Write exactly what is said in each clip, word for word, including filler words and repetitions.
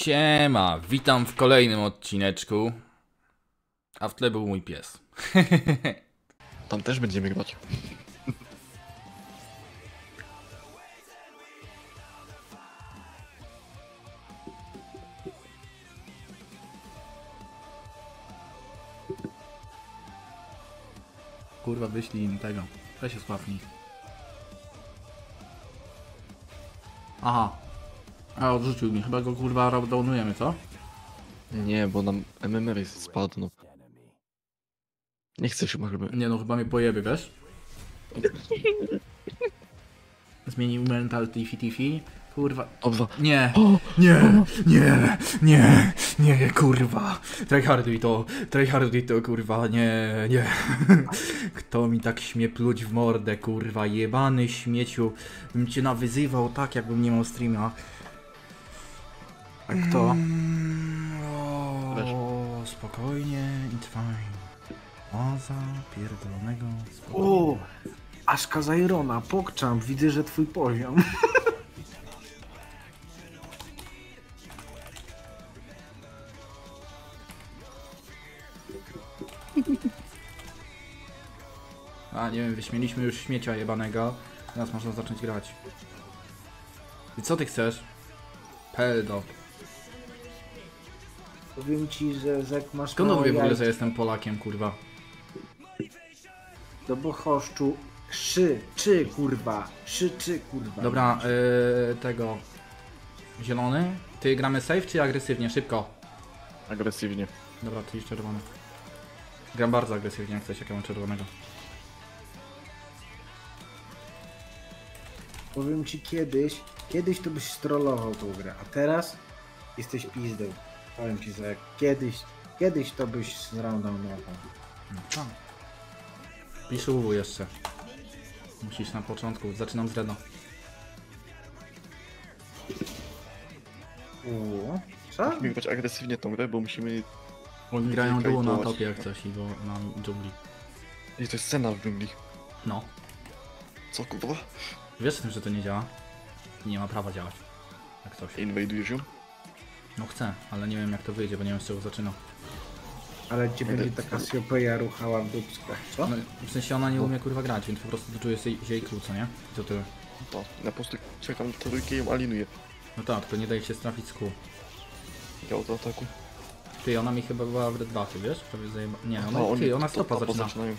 Siema, witam w kolejnym odcineczku. A w tle był mój pies. Tam też będziemy grać. Kurwa, wyślij im tego. Weź się spławni. Aha. A odrzucił mi, chyba go kurwa downujemy, co? Nie, bo nam M M R spadł, no. Nie chcę się chyba. Nie no, chyba mnie pojebie, wiesz? Zmienił mental Tiffy Tiffy. Kurwa. Dobra. Nie, nie, nie, nie, nie, kurwa. Tryharduj to, tryharduj to, kurwa, nie, nie. Kto mi tak śmie pluć w mordę, kurwa, jebany śmieciu. Bym cię nawyzywał tak, jakbym nie miał streama. A kto? Mm, o, spokojnie, it's fine. Oza pierdolonego spokojnie. O, Aszka Zairona, pokczam, widzę, że twój poziom. A nie wiem, wyśmieliśmy już śmiecia jebanego. Teraz można zacząć grać. I co ty chcesz? Peldo. Powiem ci, że jak masz Skąd on mało wie w ogóle, jaj, że jestem Polakiem, kurwa? do bochoszczu, szy, czy kurwa, szy, czy kurwa. Dobra, yy, tego... Zielony? Ty gramy safe czy agresywnie? Szybko. Agresywnie. Dobra, ty iść czerwony. Gram bardzo agresywnie, jak coś, jak ja mam czerwonego. Powiem ci kiedyś, kiedyś to byś strollował tą grę, a teraz jesteś pizdą. Powiem ci, że jak kiedyś, kiedyś to byś zrądał nogą. No tak. Pisz U W jeszcze. Musisz na początku, zaczynam z Reno. Uuu, co? Musimy grać agresywnie tą grę, bo musimy... Oni grają Kilka i duo na połać. topie jak coś i bo na dżungli. I to jest scena w dżungli. No. Co kurwa? Wiesz o tym, że to nie działa? Nie ma prawa działać. Jak coś. Inwadujesz ją? No chcę, ale nie wiem jak to wyjdzie, bo nie wiem z czego zaczyna. Ale cię Idę. będzie taka siopeja ruchała w dupskach, co? No, w sensie ona nie umie kurwa grać, więc po prostu czuję się jej klu, co nie? I to tyle. To. Ja po prostu czekam na trójkę i ją alinuję. No tak, tylko nie daje się trafić z kół. Ja od ataku. Ty, ona mi chyba była w red buffy, wiesz? Prawie zajeba... Nie, ona, No, oni ty, ona to- stopa topa zaczyna. zaczynają.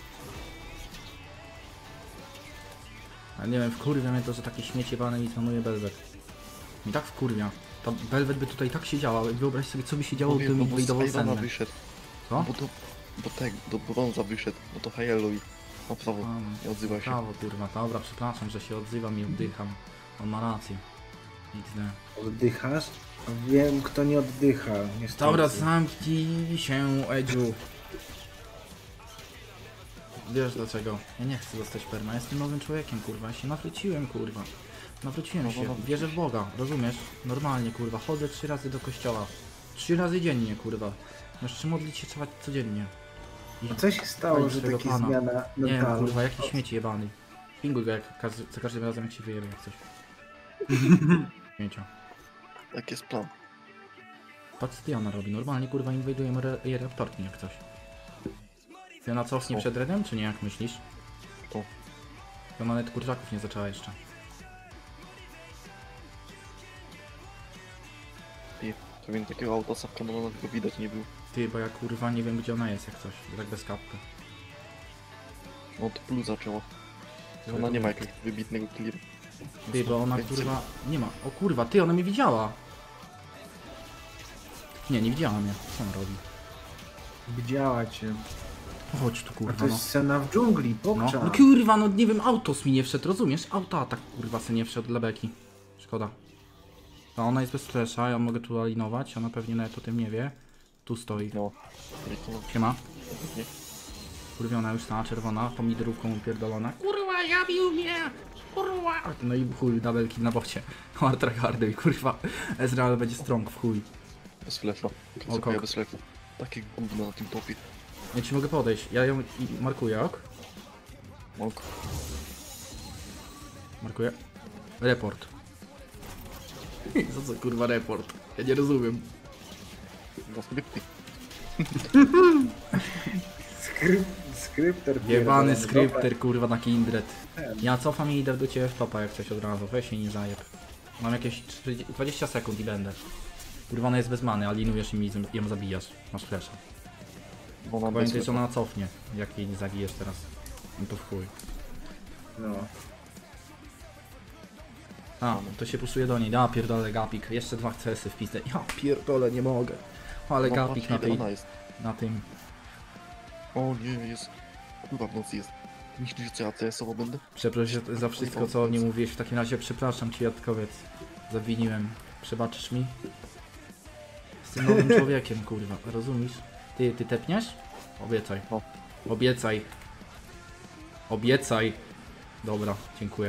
Ale nie wiem, wkurwia mnie to, że taki śmieć jebany mi planuje Belwet. Mi tak wkurwia. Ta Belwet by tutaj tak siedziała, wyobraź sobie co by się działo, Powiem, gdyby no mi bo wejdował z Irona senny. wyszedł. Co? Bo to... Bo tak, do brąza wyszedł. No to Hayelo i... Ma prawo. A, Nie odzywa się. Prawo kurwa, dobra, przepraszam, że się odzywam i oddycham. On ma rację. Nic nie. Oddychasz? Wiem, kto nie oddycha. Niestety. Dobra, zamknij się, Edziu. Wiesz dlaczego? Ja nie chcę dostać perma, jestem nowym człowiekiem, kurwa. Ja się nawróciłem, kurwa. Nawróciłem No, się, no, no. wierzę w Boga, rozumiesz? Normalnie, kurwa. Chodzę trzy razy do kościoła. Trzy razy dziennie, kurwa. Jeszcze modlić się trzeba codziennie. I A co się stało, chwalić że swego taka Pana. zmiana Nie wiem, mentalu? kurwa, jaki śmieci jebany. Pinguj go jak każdy, za każdym razem jak się wyjebie jak coś. Śmiecia. Tak jest plan. Patrz co ona robi, normalnie kurwa inwajdujemy re jej reaktorki jak coś. Ty ona cofnie O. przed redem, czy nie, jak myślisz? To. Ona nawet kurczaków nie zaczęła jeszcze. I to wiem, takiego autosa w kanonu tylko widać nie było. Ty, bo ja kurwa nie wiem gdzie ona jest jak coś, tak bez kapka. No to plus zaczęła. Ona nie ma jakiegoś wybitnego clearu. Ty, bo ona kurwa nie ma. O kurwa, ty, ona mnie widziała! Nie, nie widziała mnie. Co ona robi? Widziała cię. Chodź tu A kurwa to no. jest scena w dżungli, No, pokcza. no kurwa, no nie wiem, autos mi nie wszedł, rozumiesz? Auta tak kurwa se nie wszedł dla beki. Szkoda. A ona jest bez flesza, ja mogę tu alinować, ona pewnie nawet o tym nie wie. Tu stoi. No. I to... Siema. Nie. Kurwiona już ta czerwona, pomidorówką upierdolona. Kurwa, zabił mnie! Kurwa! No i chuj, double kill na bocie. Hard hardy i kurwa. Ezreal będzie strong w chuj. Bez flefa. O, Konsekuje kok. bez flefa. Takie gówno na tym topie. Ja ci mogę podejść, ja ją i- markuję, ok? Mok. Markuję. Report. Za co kurwa report? Ja nie rozumiem. Na skrypty. Skryp, skrypter. Jebany pierdolony, skrypter kurwa na Kindred. Ja cofam i idę do ciebie w topa jak coś od razu, weź się nie zajeb. Mam jakieś czterdzieści, dwadzieścia sekund i będę. Kurwa ona jest bez many, a linujesz i mi z- ją zabijasz. Masz flasha. Bo mam Pamiętaj, bez że ona cofnie, jak jej nie zabijesz teraz. No to w chuj. No. A, to się puszuje do niej. Ja pierdolę gapik. Jeszcze dwa C S y w pizdę. Ja pierdolę, nie mogę. Ale No, gapik na patrz, tej, ile ona jest. na tym. O nie, jest. Kurwa w nocy jest. Myślisz, że ja C S owo będę? Przepraszam za wszystko, co nie mówiłeś. W takim razie przepraszam cię, Jadkowiec. Zawiniłem. Przebaczysz mi? Z tym nowym człowiekiem, kurwa. Rozumiesz? Ty, ty tepniesz? Obiecaj. O. Obiecaj. Obiecaj. Dobra, dziękuję.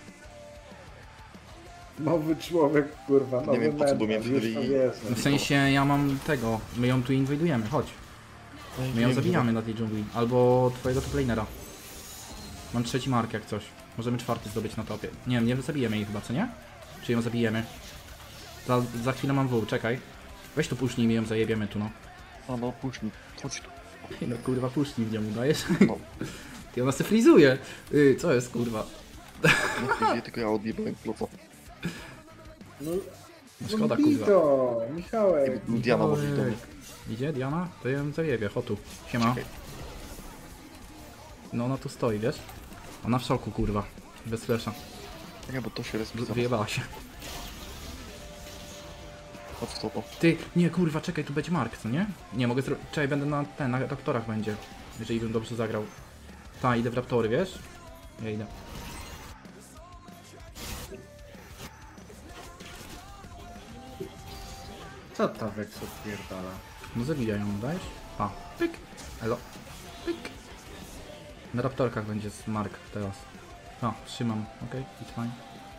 Nowy człowiek, kurwa, nowy wiem, po co, bo mentor, miałem już to wtedy- wiesz. W sensie ja mam tego. My ją tu inwajdujemy, chodź. My ją Wiem, zabijamy na tej dżungli. Albo twojego toplanera. Mam trzeci mark jak coś. Możemy czwarty zdobyć na topie. Nie wiem, nie zabijemy jej chyba, co nie? Czy ją zabijemy? Za, za chwilę mam W, czekaj. Weź tu puszczij mi ją zajebiemy tu no. A no, puść mi. Chodź tu. No kurwa puszczij w nią, dajesz? No, Ty ona se frizuje. Yy, co jest kurwa? nie tylko ja odjebałem ploca. No, No szkoda no bij kurwa. to, Michałek. Diana może iść do mnie. Idzie Diana? To ją zajebie, chotu. Siema. Czekaj. No ona tu stoi, wiesz? Ona w szoku kurwa. Bez flesza. Nie, bo to się rozpisał. Wyjebała się. Chodź w topo. Ty, nie kurwa, czekaj, tu będzie Mark, co nie? Nie, mogę zrobić. Czekaj, będę na ten, na raptorach będzie. Jeżeli bym dobrze zagrał. Ta, idę w raptory, wiesz? Ja idę. Co ta Vex odpierdala? No zabijaj ją, dajesz? A, pyk, elo, pyk. Na raptorkach będzie z Mark teraz. A, trzymam, okej, okay, it's fine.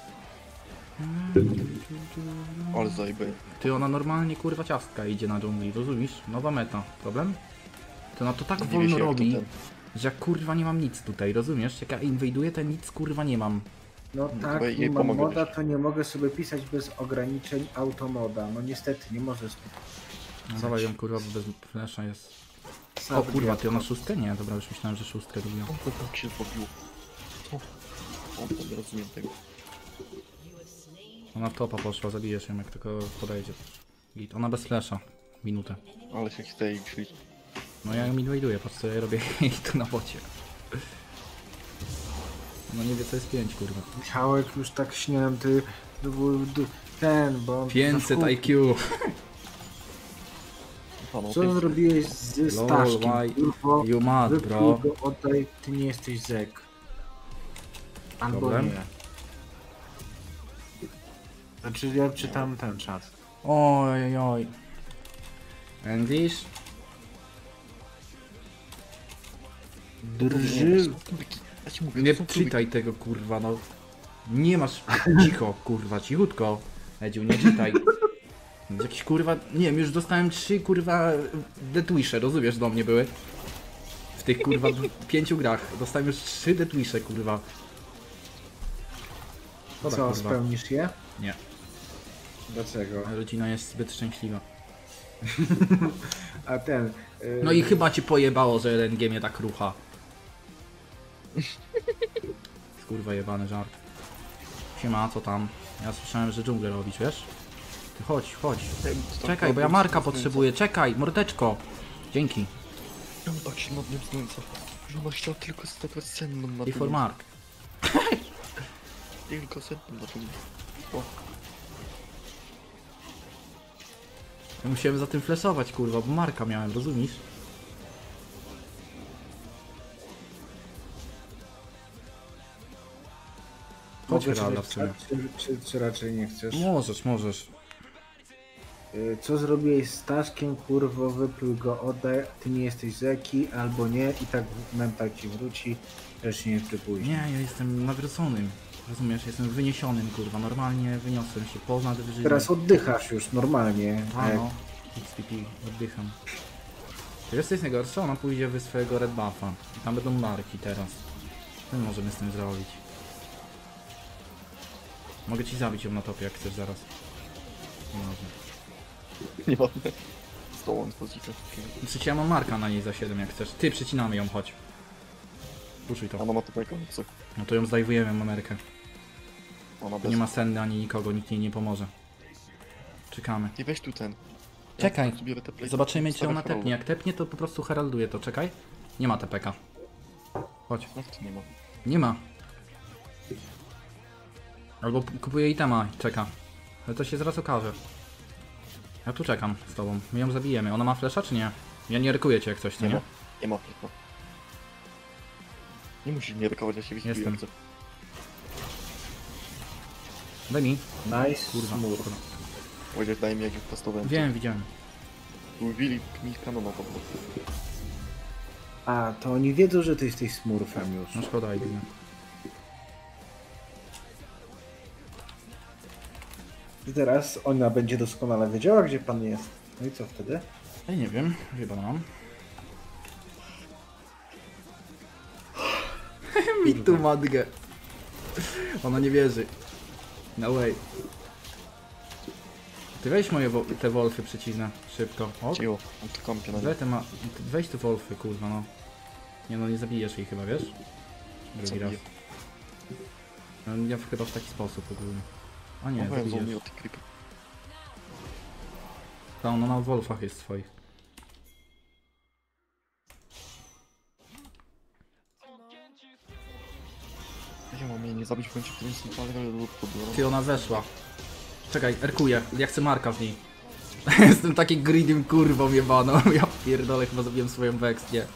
Ale zajebę. Ty, ona normalnie kurwa ciastka idzie na dżungli, rozumiesz? Nowa meta, problem? To ona to tak Dziwię wolno się, jak to robi, ten. że ja kurwa nie mam nic tutaj, rozumiesz? Jak ja inwajduję, to nic kurwa nie mam. No to tak, jej nie mam pomogę moda, jeszcze. to nie mogę sobie pisać bez ograniczeń automoda. No niestety, nie możesz. No dawaj ją kurwa, bo bez flesza jest. O Sam kurwa, ty ona wiatr. szóstkę? Nie, dobra, już myślałem, że szóstkę robiła. On to tak się zrobił. Co? On to nie rozumiem tego. Ona w topa poszła, zabijesz ją jak tylko podejdzie. Git. Ona bez flesza. Minutę. Ale się chce i szli. No ja ją inwajduję, patrz co ja robię i tu na bocie. No nie wie co jest pięć kurwa. Michałek już tak śniłem, ty. to był d- Ten, bo. on pięćset za I Q. A no, Co pięknie. zrobiłeś z Lol, Staszkiem? why Kurwo, you mad, wypluj bro? go, oddaj, ty nie jesteś zek. Albo Problem? nie. Znaczy ja czytam ten czat. Oj, oj, oj. English? Drży. Ja ci mówię, Nie to są kubiki. czytaj tego kurwa, no. Nie masz... Cicho, kurwa, cichutko. Edziu, nie czytaj. Jakiś kurwa... Nie wiem, już dostałem trzy kurwa... Deathwishe, rozumiesz, do mnie były. W tych kurwa pięciu grach. Dostałem już trzy Deathwishe, kurwa. Szkoda, Co, kurwa. spełnisz je? Nie. Dlaczego? Rodzina jest zbyt szczęśliwa. A ten. y, No i chyba ci pojebało, że R N G mnie tak rucha. Kurwa jebany żart. Siema, co tam? Ja słyszałem, że dżunglę robisz, wiesz? Ty chodź, chodź. Ej, to Czekaj, tak bo ja się Marka znęca. potrzebuję. Czekaj, mordeczko. Dzięki. Czemu tak się nad nim znęca? Że ona chciała tylko stać senną na I for tym. Mark. Tylko senną na tym. O, Ja musiałem za tym flesować, kurwa, bo Marka miałem, rozumiesz? Chodź mogę Heralda w czytać sumie. czat, Czy, czy, czy raczej nie chcesz? Możesz, możesz. Y, Co zrobiłeś z Staszkiem, kurwo, wypluj go, oddaj, ty nie jesteś zeki, albo nie, i tak mental ci wróci, też nie próbujesz. Nie, ja jestem nawróconym. Rozumiesz, jestem wyniesionym, kurwa. Normalnie wyniosłem się ponad wyżyny. Teraz oddychasz już normalnie. A jak- no, X P P, oddycham. To jest coś najgorsze, ona pójdzie w swojego red buffa. I tam będą marki teraz. Co my możemy z tym zrobić? Mogę ci zabić ją na topie, jak chcesz zaraz. Może. Nie mam. Stołą z pozycji. Przecież ja mam marka na niej za siedem jak chcesz. Ty, przecinamy ją, chodź. Puszuj to. Ona ma to peko, co? No to ją zdajwujemy, Amerykę. Ona Tu bez. nie ma senny ani nikogo, nikt jej nie pomoże. Czekamy. Nie weź tu ten. Czekaj. Ja tu biorę te play- Zobaczymy, czy stare ona Heraldy. tepnie. Jak tepnie, to po prostu heralduje to. Czekaj. Nie ma T P K. Chodź. Jak to nie ma? Nie ma. Albo p- kupuje itema i czeka. Ale to się zaraz okaże. Ja tu czekam z tobą. My ją zabijemy. Ona ma flesza czy nie? Ja nie rykuję cię jak coś, co Nie nie? ma. Nie ma pleko. Nie musisz mnie rykować, ja się wyśpię. Jestem. Daj mi. Nice. Kurwa. Smurf. Powiedzieć, daj mi jak już testowałem. Wiem, widziałem. Uwili mi kanona po prostu. A, to oni wiedzą, że ty jesteś smurfem już. No szkoda, idę. I teraz ona będzie doskonale wiedziała, gdzie pan jest. No i co wtedy? Ja nie wiem, chyba mam. Mi tu matkę. Ona nie wierzy. No way. Ty weź moje wo te wolfy przycisnę. Szybko. O, Cicho, on tu kąpie na nie. we te ma ty weź tu wolfy, kurwa no. Nie no, nie zabijesz jej chyba, wiesz? Drugi raz. Zabiję. No, ja chyba w taki sposób ogólnie. A nie, Nie, no, zabijesz. mnie od tych creepy. Ta, ona na wolfach jest swoich. Ja mam jej nie zabić w końcu, który jest ale lub podbiorą. Ty, ona weszła. Czekaj, erkuję. Ja chcę marka z niej. Jestem taki greedym kurwą jebaną. Ja pierdolę, chyba zabiłem swoją Vex, nie.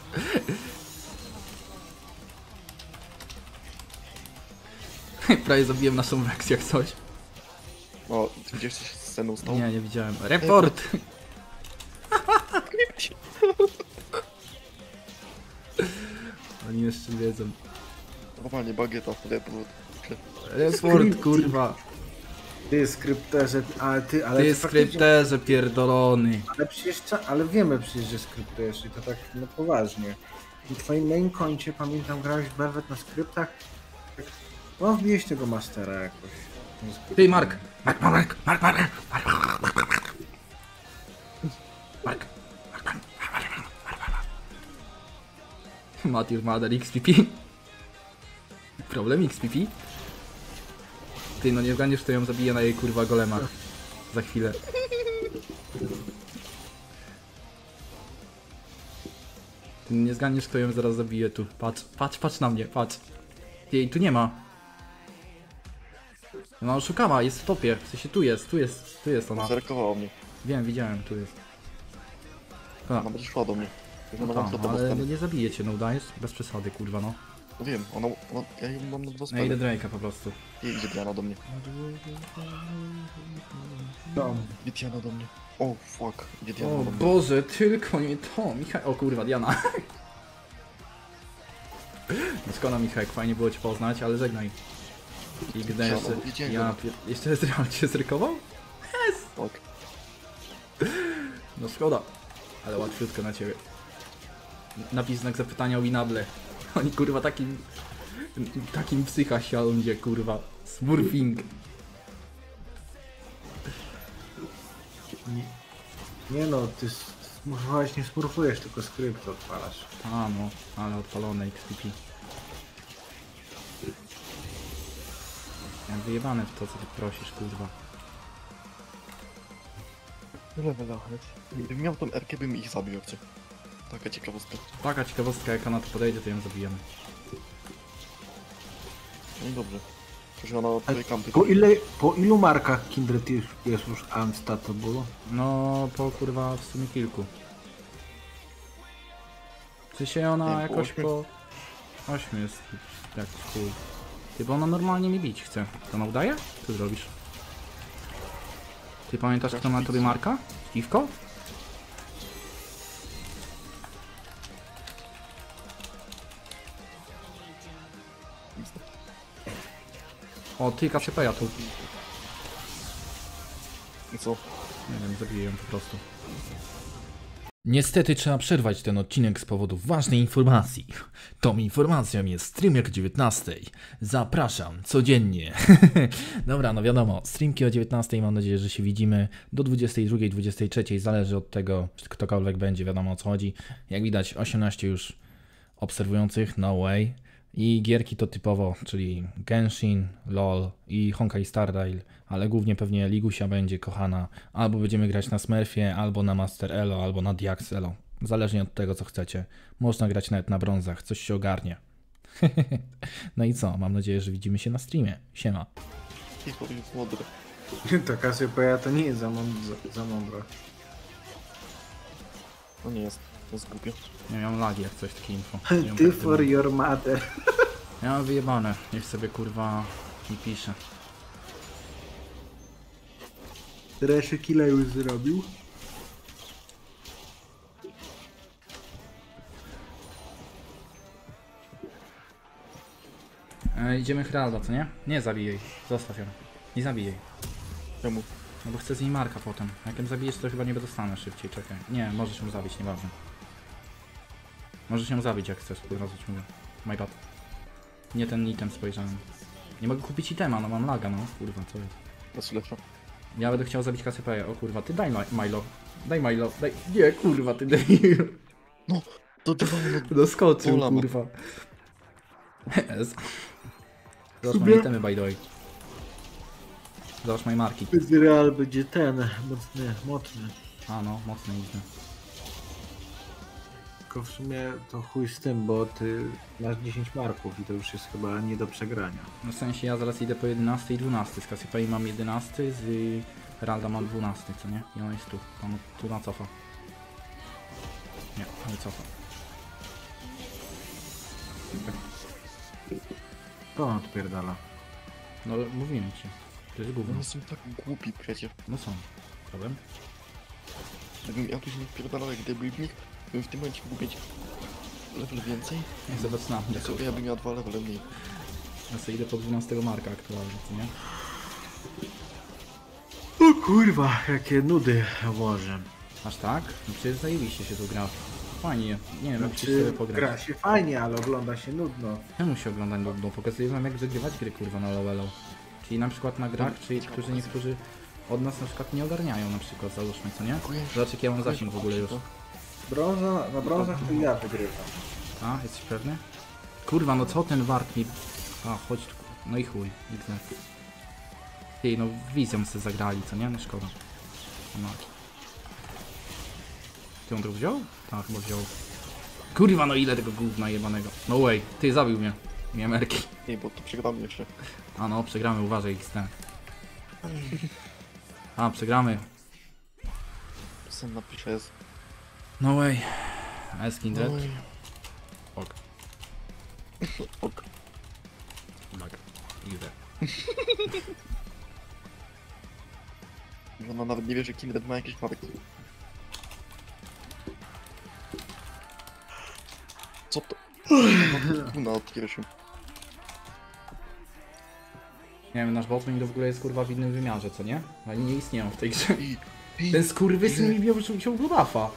Prawie zabiłem naszą Vex jak coś. O, gdzieś coś z sceną stał? Nie, nie widziałem. Report! Oni jeszcze wiedzą. Normalnie bagieta, report. Report, kurwa. Ty skrypterze, ale ty, ale Ty ty faktycznie- skrypterze pierdolony. Ale przecież, cza- ale wiemy przecież, że skryptujesz i to tak no poważnie. I twoim main koncie, pamiętam, grałeś w Velvet na skryptach. Tak, no wbiłeś tego mastera jakoś. Nie skryptuj. Ty, Mark! Mark, Mark, Mark, Mark, Mark, Mark, Mark. Mark. Matthew Mother X P P. Problem X P P? Ty, no nie zganiesz, to ją zabiję na jej kurwa golemach. Za chwilę. Ty nie zganiesz, kto ją zaraz zabije tu. Patrz, patrz, patrz na mnie, patrz. Jej tu nie ma. Ona oszukała, jest w topie. W sensie tu jest, tu jest, tu jest ona. Zerkowała mnie. Wiem, widziałem, tu jest. A, Ona będzie szła do mnie. no Ona ma tak, to ale no nie zabije cię, no udajesz? Bez przesady, kurwa, no. No wiem, ona, ona, ja ją mam na dwa Ja idę spele. Drake'a po prostu. I idzie Diana do mnie. No, Idzie Diana do mnie. O, fuck. Idzie Diana O do mnie. Boże, tylko nie to, Michał. O kurwa, Diana. No szkoda, Michał, fajnie było cię poznać, ale żegnaj. I gdy Diana, jeszcze... widziałem Ja, go. pier... jeszcze Ezreal cię zrykował? Fuck. No szkoda. Ale łatwiutko na ciebie. Napis znak zapytania o Winable. Oni kurwa takim... Takim psycha siądzie, kurwa. Smurfing. nie no, ty s- smurfowałeś, nie smurfujesz, tylko skrypt odpalasz. A no, ale odpalone X P P. Ja wyjebane w to, co ty prosisz, kurwa. Level leć. Gdybym miał tą erkę, bym ich zabił, jak chcę. Taka ciekawostka. Taka ciekawostka, jak ona tu podejdzie, to ją zabijemy. No i dobrze. Że ona od twojej kampy. Po, ile, po ilu markach Kindred jest, jest już unstatable? No, po kurwa w sumie kilku. W sensie ona Nie, po jakoś ośmiu? po... ośmiu jest jak w chuj. Ty, bo ona normalnie mi bić chce. To ona udaje? Co zrobisz? Ty pamiętasz, kto ma tobie marka? Iwko? O, ty Kassiopeia tu. I co? Nie wiem, zabiję ją po prostu. Niestety trzeba przerwać ten odcinek z powodu ważnej informacji. Tą informacją jest streamek o dziewiętnastej. Zapraszam codziennie. Dobra, no wiadomo, streamki o dziewiętnastej, mam nadzieję, że się widzimy do dwudziestej drugiej, dwudziestej trzeciej, zależy od tego, czy ktokolwiek będzie, wiadomo o co chodzi. Jak widać, osiemnaście już obserwujących, no way. I gierki to typowo, czyli Genshin, LOL i Honkai Star Rail, ale głównie pewnie Ligusia będzie kochana. Albo będziemy grać na Smurfie, albo na Master Elo, albo na Diax Elo. Zależnie od tego, co chcecie. Można grać nawet na brązach, coś się ogarnie. No i co? Mam nadzieję, że widzimy się na streamie. Siema. I to jest mądre. To Cassiopeia to nie jest za, mądra, za mądra. No nie jest, to jest głupio. Nie miałem lagi jak coś, takie info. Ty for your mother. Ja mam wyjebane, niech sobie kurwa mi pisze. Reszy killa już zrobił. E, idziemy Heralda, co nie? Nie zabij jej, zostaw ją. Nie zabij jej. Czemu? No bo chcę z niej Marka potem. Jak ją zabijesz, to chyba nie dostanę szybciej, czekaj. Nie, możesz ją zabić, nieważne. Możesz ją zabić jak chcesz, kurwa, coś mówię. My bad. Nie ten item spojrzałem. Nie mogę kupić itema, no mam laga, no kurwa, co jest. Jest lepsza. Ja będę chciał zabić Cassiepeę, o kurwa, ty daj Mi- Milo. Daj Milo, daj... Nie, kurwa, ty daj... No, to dawaj, no. Doskoczył, Ola ma. kurwa. Yes. Zobacz moje itemy, by the way. Zobacz moje marki. Real będzie ten, mocny, mocny. A no, mocne item. Tylko w sumie to chuj z tym, bo ty masz dziesięć marków i to już jest chyba nie do przegrania. No w sensie ja zaraz idę po jedenasty i dwunasty. Z Cassiopei mam jedenasty, z Heralda mam dwunasty, co nie? I on jest tu. On tu na cofa. Nie, nie cofa. To on odpierdala. No mówiłem ci. To jest gówno. One są tak głupi przecież. No są. Problem? Jakbym ja tu się nie wpierdalał jak debil w nich, bym w tym momencie mógł mieć level więcej. Nie, zobacz na mnie. Ja sobie ja bym miał dwa levele mniej. Ja sobie idę po dwunastego marka aktualnie, co nie? O kurwa, jakie nudy Boże. Aż tak? No przecież zajebiście się tu gra. Fajnie. Nie wiem, jak się Znaczy, sobie pograć. gra się fajnie, ale ogląda się nudno. Czemu się ogląda nudno? Pokazuję wam jak wygrywać gry kurwa na lowelo. Czyli na przykład na grach, czyli którzy niektórzy od nas na przykład nie ogarniają na przykład, załóżmy, co nie? Zobacz jaki ja mam zasięg w ogóle już. Brąza, na brązach to ja wygrywam. A, jesteś pewny? Kurwa, no co ten wart mi... A, chodź tu. No i chuj, widzę. Ty, no wizją sobie zagrali, co nie? No szkoda. No. Ty on to wziął? Tak, chyba wziął. Kurwa, no ile tego gówna jebanego. No way, ty zabił mnie. Miałem erki. Nie, bo to przegramy jeszcze. A no, przegramy, uważaj, X T. A, przegramy. Sam napiszę jest. No way. Eskin dead. Oj. Ok. Ok. Tak. Idę. Ona nawet nie wie, że Kindred ma jakiś marek. Co to? Na odkryciu. Nie wiem, nasz botwing to w ogóle jest kurwa w innym wymiarze, co nie? Oni nie istnieją w tej grze. I, i, Ten skurwysyn mi wziął się blubafa.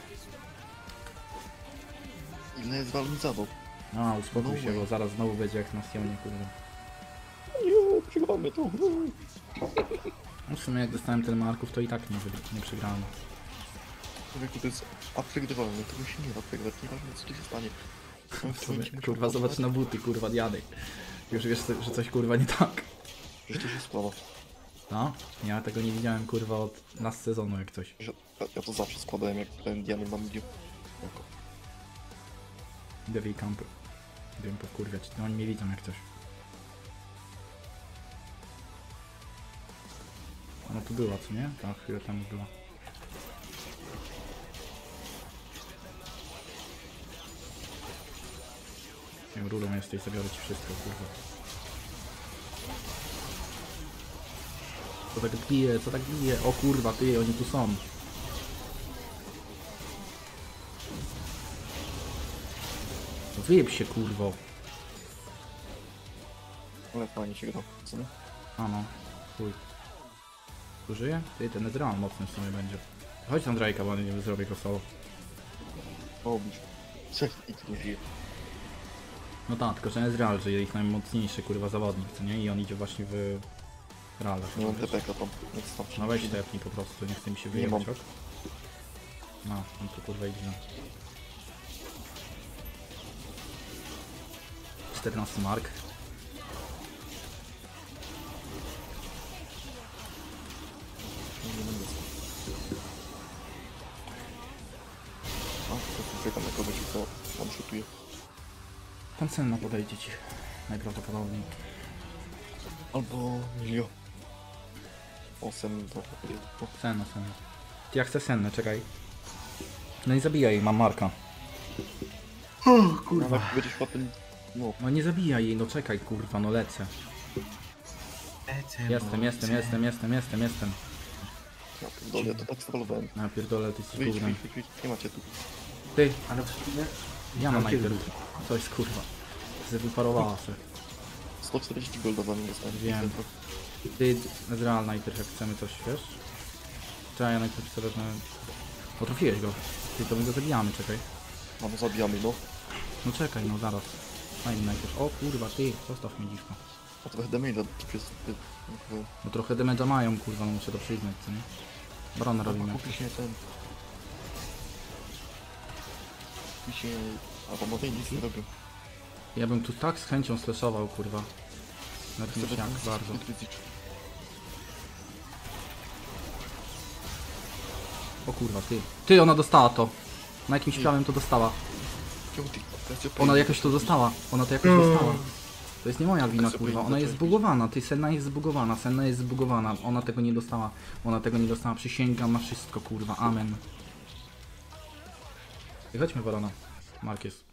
ile jest walnizadą? A, uspokój No się, way. bo zaraz znowu będzie jak na Sionie, kurwa. Jo, przegramy to. No w sumie jak dostałem tyle marków, to i tak nie, wy- nie przegrałem. Człowieku, to jest absurdowalne, tego się nie da przegrać, nieważne co tu się stanie. W sumie, kurwa, zobacz na buty, kurwa, diadek. Już wiesz, że coś kurwa nie tak. Przecież to się sprawa. No, ja tego nie widziałem, kurwa, od last sezonu jak coś. Ja, ja to zawsze składałem, jak ten Diany mam video. Idę w jej kampy. Idę ją powkurwiać, no oni mnie widzą jak coś. Ona tu była, co nie? Tak, chwilę temu była. Nie wiem, rulą jesteś, zabiorę ci wszystko, kurwa. Co tak bije, co tak bije? O kurwa, ty, oni tu są. No wyjeb się, kurwo. Ale fajnie się gra, co nie? A no, chuj. Tu żyje? Ty, ten Ezreal mocny w sumie będzie. Chodź tam Drake'a, bo nie zrobię go solo. O, bisz. Trzech i tu żyje. No tak, tylko że jest Real, że ich najmocniejszy kurwa zawodnik, co nie? I on idzie właśnie w Real. Nie mam T P K tam, więc tam się No weź nie tepnij po prostu, nie chce mi się Nie wyjebać, mam. ok? No, on tu kurwa idzie. czternasty mark. Nie będę. A, to tu czekam na kogoś, co on szutuje. Tam Senna podejdzie ci. Najprawdopodobniej. Albo Milio. O, sen to... O, Senna, Senna. Ty ja chcę Sennę, czekaj. No nie zabijaj jej, mam marka. kurwa. Jak będziesz potem... No, No nie zabijaj jej, no czekaj kurwa, no lecę. Lecę, Jestem, bo jestem, chcę. jestem, jestem, jestem, jestem. ja pierdolę, ja to tak sfalowałem. Ja pierdolę, ty jesteś Wyjdź, gównem. wyjdź, wyjdź, wyjdź, nie macie tu. Ty, Ale w sumie... ja mam Takie- najpierw. Coś kurwa. Wyparowała się. sto czterdzieści golda za mnie dostałem. Wiem. Ty, Ezreal najpierw jak chcemy coś, wiesz? Czekaj, ja najpierw sobie wezmę... Potrafiłeś go. Ty, to my go zabijamy, czekaj. A no zabijamy, no. No czekaj, no zaraz. Daj mi najpierw. O kurwa, ty, zostaw mnie dziwko. A trochę damage'a przez... ty- no, No trochę damage'a mają, kurwa, no muszę to przyznać, co nie? Barona robimy. Kupi się ten... Kupi się... A bo może nic nie robią. Ja bym tu tak z chęcią stresował, kurwa. Na tym jak bardzo. O kurwa, ty. Ty, ona dostała to. Na jakimś prawem to dostała. Czemu ty? Ona jakoś to dostała. Ona to jakoś dostała. To jest nie moja wina, sobie kurwa. nie Ona jest zacząłeś. zbugowana. Ty, Senna jest zbugowana. Senna jest zbugowana. Ona tego nie dostała. Ona tego nie dostała. Przysięgam na wszystko, kurwa. Amen. I chodźmy, Barona. Mark jest.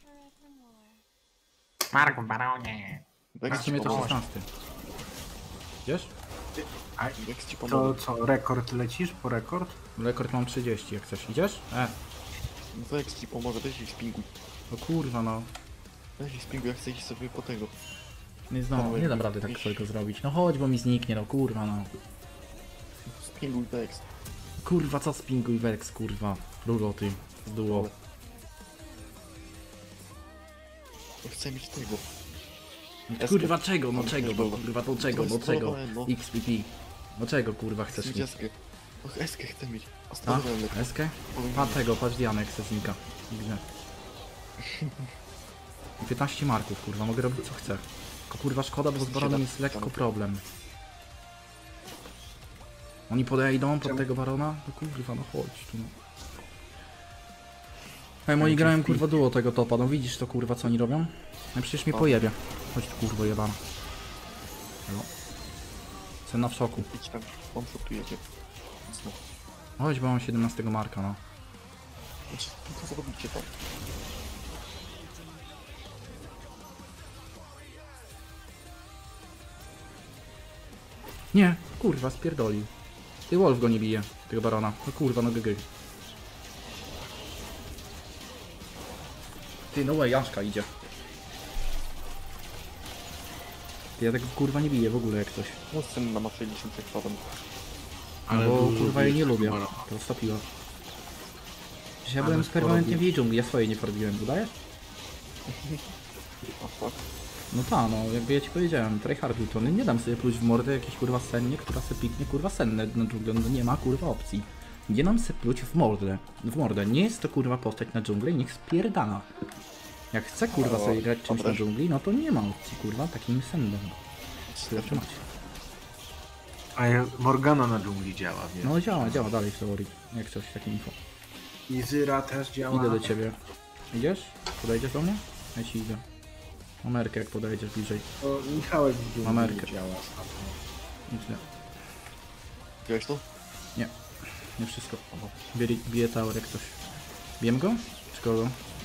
Marku, baronie. Dex W ci sumie to pomoże. szesnasty. Wiesz? Dex ci To pomoże. co, rekord lecisz po rekord? Rekord mam trzydzieści, jak chcesz. Idziesz? E. No to Dex ci pomoże, weź ich spinguj. No kurwa, no. Weź ich spinguj, ja chcę iść sobie po tego. Nie, no, nie dam rady tak swojego zrobić. No chodź, bo mi zniknie, no kurwa, no. Spinguj Dex. Kurwa, co spinguj Vex, kurwa. Rulo ty, z duo. Ja chcę mieć tego. Kurwa, czego, no Mam czego, no flashballa. kurwa, to czego, To no jest czego. spalowałem, no. X P P. No czego, kurwa, Chcę chcesz mieć mieć? eskę. Och, eskę chcę mieć. A A? stworzyłem lekko. Eskę? Powiem A wam. tego, patrz Dianek, se znika. Widzę. piętnaście marków, kurwa, mogę robić co chcę. Tylko kurwa szkoda, bo z baronem jest lekko problem. Oni podejdą pod tego barona? No kurwa, no chodź tu. No. Ej, moi grają kurwa duo tego topa, no widzisz to kurwa co oni robią? No przecież mnie pojebie. Chodź tu kurwa jebana. No. Cena w szoku. Idź tam, on shotujecie. Więc no. Chodź, bo mam siedemnastego marka, no. Znaczy, co zrobicie tam? Nie, kurwa, spierdolił. Ty Wolf go nie bije, tego barona. No kurwa, no gg. Ty, no way, Jaszka idzie. Ty, ja tego kurwa nie biję w ogóle jak coś. No sceny na ma sześćdziesiąt przekładem. Ale Ale bo dużo kurwa jej nie bije lubię. barona. To stopiła. Przecież ja Ale byłem sporo permanentnie w bije. jej dżungli, ja swojej nie farbiłem, udajesz? A fuck. No ta, no jakby ja ci powiedziałem, tryharduj to, nie dam sobie pluć w mordę jakiejś kurwa sennie, która se piknie kurwa senne na dżunglę, no nie ma kurwa opcji. Nie dam se pluć w mordę, w mordę, nie jest to kurwa postać na dżunglę i niech spierdala. Jak chce kurwa O, sobie grać czymś na dobra. dżungli, no to nie ma opcji kurwa takim sennem. Tyle trzymać. A ja- Morgana na dżungli działa, wiesz? No działa, działa dalej w teorii, jak coś, takie info. I Zyra też działa. Idę do ciebie. Idziesz? Podejdziesz do mnie? Ja ci idę. Amerkę jak podejdziesz bliżej. To Michałek w dżungli Amerykę. działa. Nic nie. Widziałeś to? Nie wszystko. Bije, bije tower jak coś. Bijem go? Czy kogo?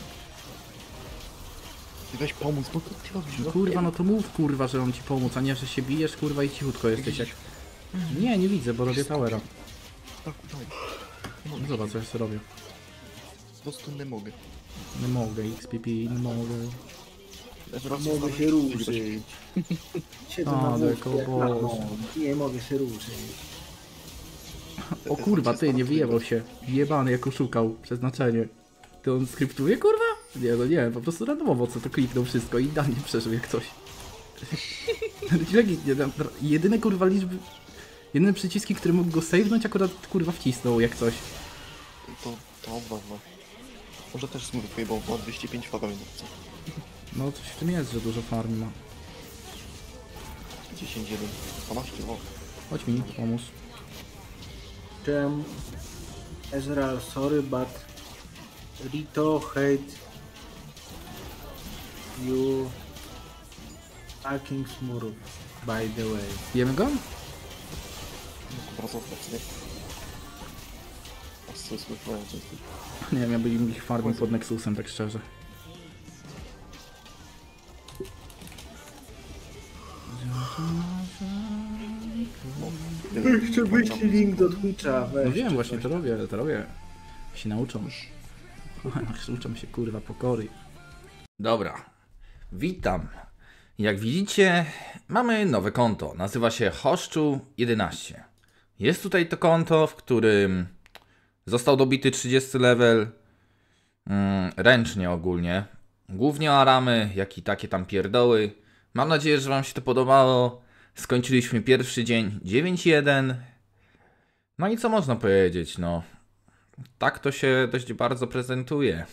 Ty weź pomóc, no to ty robisz, No no. kurwa, no to mów kurwa, że on ci pomóc, a nie, że się bijesz kurwa i cichutko jesteś jak... Nie, nie widzę, bo robię towera. Tak, daj. Nie No mogę, zobacz, co ja sobie robię. po prostu nie mogę. Nie mogę, X P P, nie mogę. Ja teraz Mogę zostanę- się ruszyć. Siedzę A, na tylko wózku jak na Boże. mąk. Nie mogę się ruszyć. O kurwa, ty, nie wyjebał się. Jebany, jak oszukał. Przeznaczenie. To on skryptuje, kurwa? Nie, no nie, po prostu randomowo co to kliknął wszystko i dalej przeżył jak coś. Legitnie, jedyne kurwa liczby... Jedyne przyciski, które mógł go save'nąć, akurat kurwa wcisnął jak coś. To, to ważne. Może też smurfuje, bo ma dwieście pięć faga minutce. No coś w tym jest, że dużo farm ma. dziesięć jeden. A masz ty, o. Chodź mi, pomóż. Czem... Ezreal, sorry, but... Rito hate... You... Fucking smurf, by the way. Bijemy go? Bardzo obecnie. A co smurfują często? Nie wiem, ja bym ich farmił pod Nexusem, tak szczerze. Jeszcze wyślij link do Twitcha, weź. No wiem, właśnie to robię, to robię. Się nauczą. Uczą się kurwa pokory. Dobra, witam. Jak widzicie, mamy nowe konto. Nazywa się Hoszczu jedenaście. Jest tutaj to konto, w którym został dobity trzydziesty level. Mm, ręcznie ogólnie. Głównie aramy, jak i takie tam pierdoły. Mam nadzieję, że wam się to podobało. Skończyliśmy pierwszy dzień dziewięć jeden. No i co można powiedzieć, no. Tak to się dość bardzo prezentuje.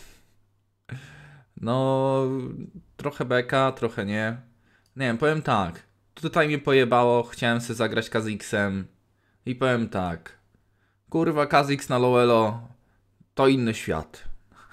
No, trochę beka, trochę nie. Nie wiem, powiem tak. Tutaj mnie pojebało, chciałem sobie zagrać Kha'Zixem. I powiem tak. Kurwa, Kha'Zix na Lowelo to inny świat.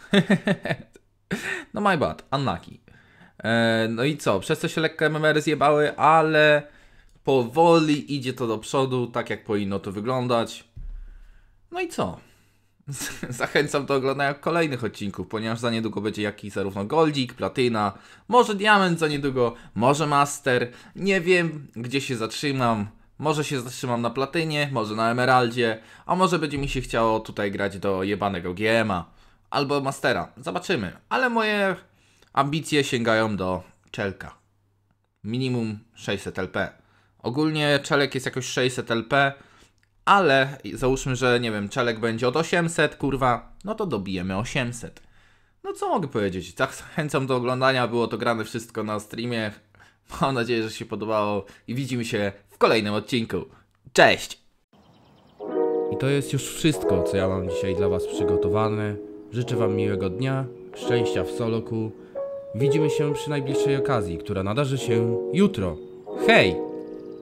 No my bad, unlucky. E, no i co, przez to się lekko M M R zjebały, ale powoli idzie to do przodu, tak jak powinno to wyglądać. No i co? Zachęcam do oglądania kolejnych odcinków, ponieważ za niedługo będzie jakiś zarówno Goldzik, Platyna, może Diament za niedługo, może Master. Nie wiem, gdzie się zatrzymam. Może się zatrzymam na Platynie, może na Emeraldzie, a może będzie mi się chciało tutaj grać do jebanego G M a albo Mastera. Zobaczymy. Ale moje ambicje sięgają do Czelka. Minimum sześćset L P. Ogólnie Czelek jest jakoś sześćset L P, ale załóżmy, że nie wiem, Czelek będzie od osiemset, kurwa, no to dobijemy osiemset. No co mogę powiedzieć? Zachęcam do oglądania, było to grane wszystko na streamie. Mam nadzieję, że się podobało i widzimy się w kolejnym odcinku. Cześć! I to jest już wszystko, co ja mam dzisiaj dla was przygotowane. Życzę wam miłego dnia, szczęścia w soloku. Widzimy się przy najbliższej okazji, która nadarzy się jutro. Hej!